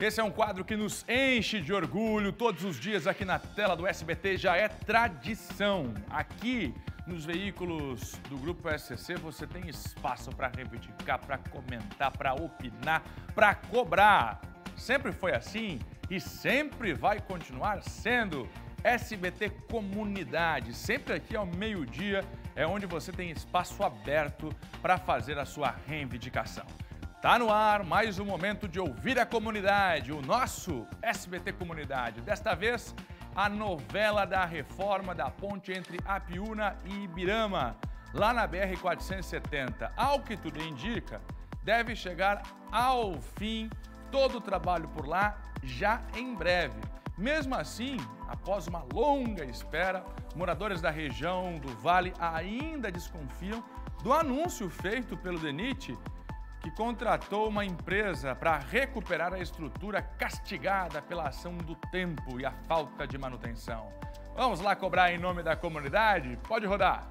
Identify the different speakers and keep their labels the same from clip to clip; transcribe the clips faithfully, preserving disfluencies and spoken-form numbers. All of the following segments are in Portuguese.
Speaker 1: Esse é um quadro que nos enche de orgulho. Todos os dias aqui na tela do S B T já é tradição. Aqui nos veículos do Grupo S C C você tem espaço para reivindicar, para comentar, para opinar, para cobrar. Sempre foi assim e sempre vai continuar sendo. S B T Comunidade, sempre aqui ao meio-dia é onde você tem espaço aberto para fazer a sua reivindicação. Tá no ar mais um momento de ouvir a comunidade, o nosso S B T Comunidade. Desta vez, a novela da reforma da ponte entre Apiúna e Ibirama, lá na B R quatrocentos e setenta. Ao que tudo indica, deve chegar ao fim todo o trabalho por lá já em breve. Mesmo assim, após uma longa espera, moradores da região do Vale ainda desconfiam do anúncio feito pelo DENIT, que contratou uma empresa para recuperar a estrutura castigada pela ação do tempo e a falta de manutenção. Vamos lá cobrar em nome da comunidade? Pode rodar!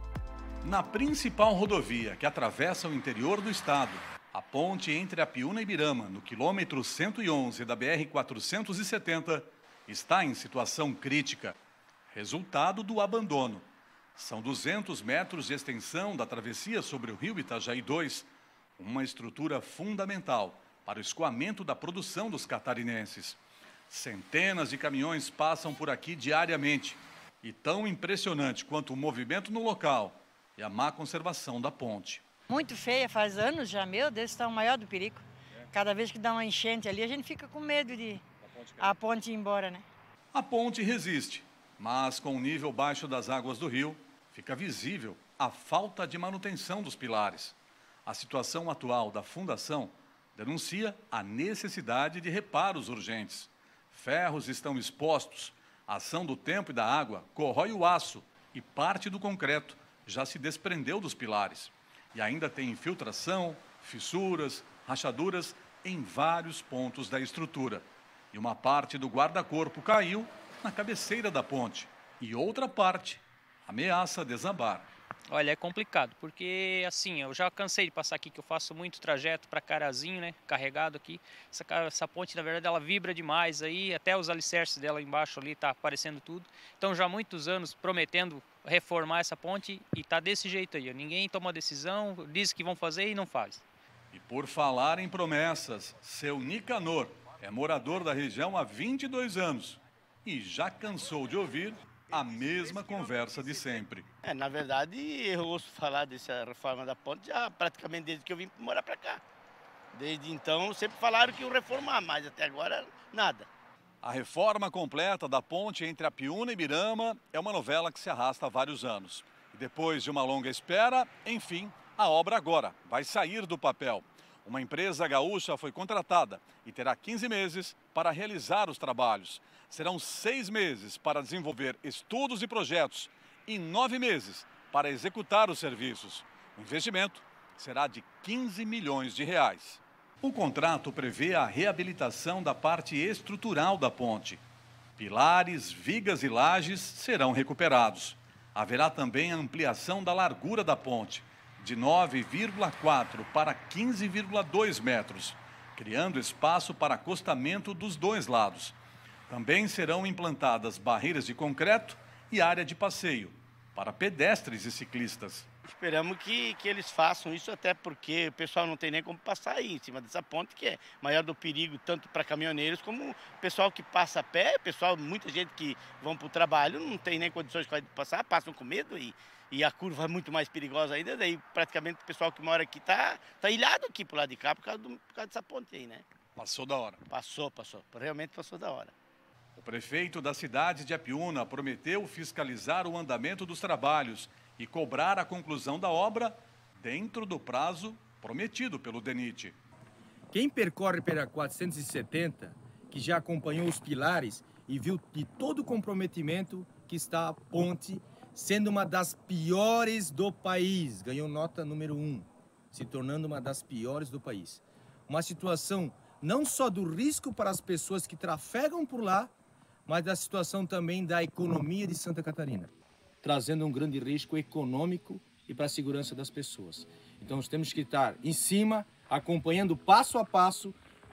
Speaker 2: Na principal rodovia que atravessa o interior do estado, a ponte entre Apiúna e Ibirama, no quilômetro cento e onze da B R quatrocentos e setenta, está em situação crítica, resultado do abandono. São duzentos metros de extensão da travessia sobre o rio Itajaí dois, uma estrutura fundamental para o escoamento da produção dos catarinenses. Centenas de caminhões passam por aqui diariamente e tão impressionante quanto o movimento no local e a má conservação da ponte.
Speaker 3: Muito feia, faz anos já, meu Deus, está o maior do perigo. Cada vez que dá uma enchente ali, a gente fica com medo de a ponte ir embora, né?
Speaker 2: A ponte resiste, mas com o nível baixo das águas do rio, fica visível a falta de manutenção dos pilares. A situação atual da fundação denuncia a necessidade de reparos urgentes. Ferros estão expostos, a ação do tempo e da água corrói o aço e parte do concreto já se desprendeu dos pilares. E ainda tem infiltração, fissuras, rachaduras em vários pontos da estrutura. E uma parte do guarda-corpo caiu na cabeceira da ponte e outra parte ameaça desabar.
Speaker 4: Olha, é complicado, porque assim, eu já cansei de passar aqui, que eu faço muito trajeto para Carazinho, né, carregado aqui. Essa, essa ponte, na verdade, ela vibra demais aí, até os alicerces dela embaixo ali tá aparecendo tudo. Então, já há muitos anos prometendo reformar essa ponte e tá desse jeito aí. Ninguém toma decisão, diz que vão fazer e não faz.
Speaker 2: E por falar em promessas, seu Nicanor é morador da região há vinte e dois anos e já cansou de ouvir a mesma conversa de sempre.
Speaker 5: É, na verdade, eu ouço falar dessa reforma da ponte já praticamente desde que eu vim morar para cá. Desde então, sempre falaram que iam reformar, mas até agora, nada.
Speaker 2: A reforma completa da ponte entre Apiúna e Ibirama é uma novela que se arrasta há vários anos. E depois de uma longa espera, enfim, a obra agora vai sair do papel. Uma empresa gaúcha foi contratada e terá quinze meses para realizar os trabalhos. Serão seis meses para desenvolver estudos e projetos e nove meses para executar os serviços. O investimento será de quinze milhões de reais. O contrato prevê a reabilitação da parte estrutural da ponte. Pilares, vigas e lajes serão recuperados. Haverá também a ampliação da largura da ponte, de nove vírgula quatro para quinze vírgula dois metros, criando espaço para acostamento dos dois lados. Também serão implantadas barreiras de concreto e área de passeio para pedestres e ciclistas.
Speaker 5: Esperamos que, que eles façam isso, até porque o pessoal não tem nem como passar aí em cima dessa ponte, que é maior do perigo tanto para caminhoneiros como o pessoal que passa a pé, pessoal, muita gente que vão para o trabalho não tem nem condições de passar, passam com medo e, e a curva é muito mais perigosa ainda, daí praticamente o pessoal que mora aqui está tá ilhado aqui para o lado de cá por causa, do, por causa dessa ponte aí, né?
Speaker 2: Passou da hora.
Speaker 5: Passou, passou, realmente passou da hora.
Speaker 2: O prefeito da cidade de Apiúna prometeu fiscalizar o andamento dos trabalhos e cobrar a conclusão da obra dentro do prazo prometido pelo DENIT.
Speaker 6: Quem percorre pela quatrocentos e setenta, que já acompanhou os pilares e viu de todo o comprometimento que está a ponte, sendo uma das piores do país, ganhou nota número um, se tornando uma das piores do país. Uma situação não só do risco para as pessoas que trafegam por lá, mas da situação também da economia de Santa Catarina, trazendo um grande risco econômico e para a segurança das pessoas. Então nós temos que estar em cima, acompanhando passo a passo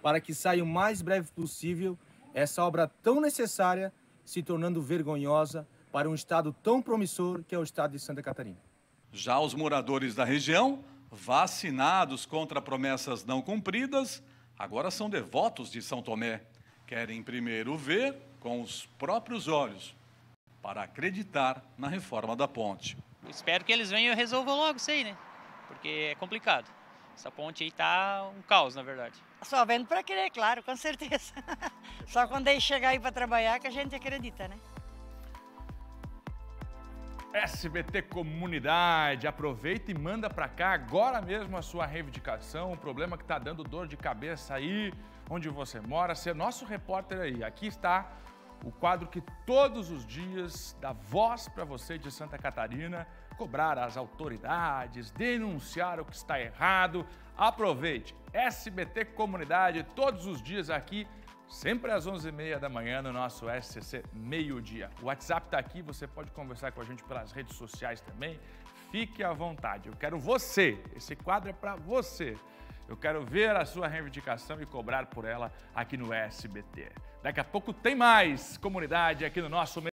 Speaker 6: para que saia o mais breve possível essa obra tão necessária, se tornando vergonhosa para um estado tão promissor que é o estado de Santa Catarina.
Speaker 2: Já os moradores da região, vacinados contra promessas não cumpridas, agora são devotos de São Tomé. Querem primeiro ver com os próprios olhos, para acreditar na reforma da ponte.
Speaker 4: Espero que eles venham e resolvam logo isso aí, né? Porque é complicado. Essa ponte aí tá um caos, na verdade.
Speaker 3: Só vendo para querer, claro, com certeza. Só quando ele chegar aí para trabalhar que a gente acredita, né?
Speaker 1: S B T Comunidade, aproveita e manda para cá agora mesmo a sua reivindicação, o problema que está dando dor de cabeça aí, onde você mora, ser nosso repórter aí. Aqui está o quadro que todos os dias dá voz para você de Santa Catarina, cobrar as autoridades, denunciar o que está errado. Aproveite, S B T Comunidade, todos os dias aqui, sempre às onze e meia da manhã no nosso S C C Meio-Dia. O WhatsApp está aqui, você pode conversar com a gente pelas redes sociais também. Fique à vontade, eu quero você, esse quadro é para você. Eu quero ver a sua reivindicação e cobrar por ela aqui no S B T. Daqui a pouco tem mais comunidade aqui no nosso